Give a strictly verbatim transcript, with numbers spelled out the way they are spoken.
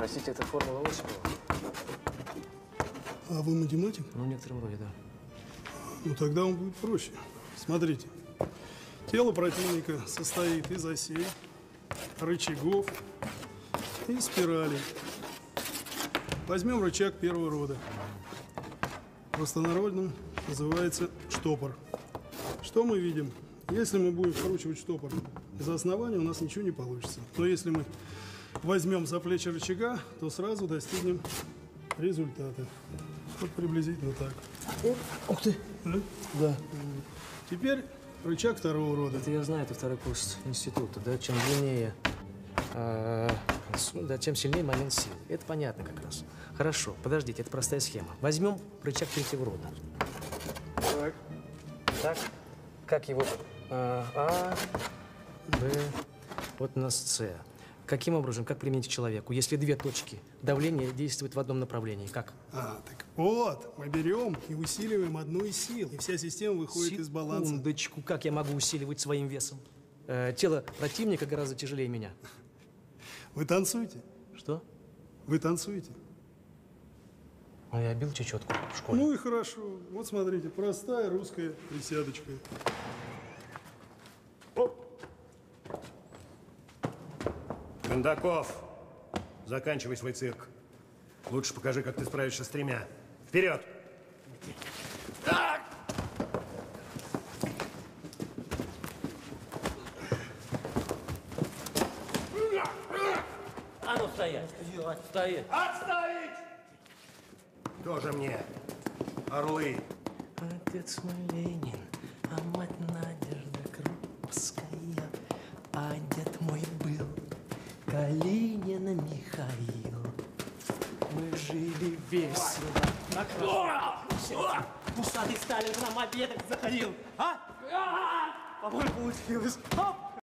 Простите, это формула Осипова? А вы математик? Ну, в некотором роде, да. Ну, тогда он будет проще. Смотрите. Тело противника состоит из осей, рычагов и спиралей. Возьмем рычаг первого рода. В простонародном называется штопор. Что мы видим? Если мы будем вкручивать штопор из основания, у нас ничего не получится. Но если мы возьмем за плечи рычага, то сразу достигнем результата. Вот приблизительно так. Ух ты! Да? Да. Теперь рычаг второго рода. Это я знаю, это второй курс института, да? Чем длиннее, э, да, чем сильнее момент силы. Это понятно как раз. Хорошо, подождите, это простая схема. Возьмем рычаг третьего рода. Так. Так, как его? А, а, Б, вот у нас С. Каким образом, как применить к человеку, если две точки давления действуют в одном направлении? Как? А, так вот, мы берем и усиливаем одну из сил, и вся система выходит из баланса. Секундочку, как я могу усиливать своим весом? Э, тело противника гораздо тяжелее меня. Вы танцуете? Что? Вы танцуете? А я бил чечетку в школе. Ну и хорошо. Вот смотрите, простая русская присядочка. Оп. Кондаков, заканчивай свой цирк. Лучше покажи, как ты справишься с тремя. Вперед! Так! А ну стоять! Стоять! Отставить! Тоже мне. Орлы. Отец мой Ленин, а мать Надежда Крупская, а дед мой был Калинин Михаил. Мы жили весело. Усатый Сталин к нам обедать заходил. А? По-моему, получилось. Оп!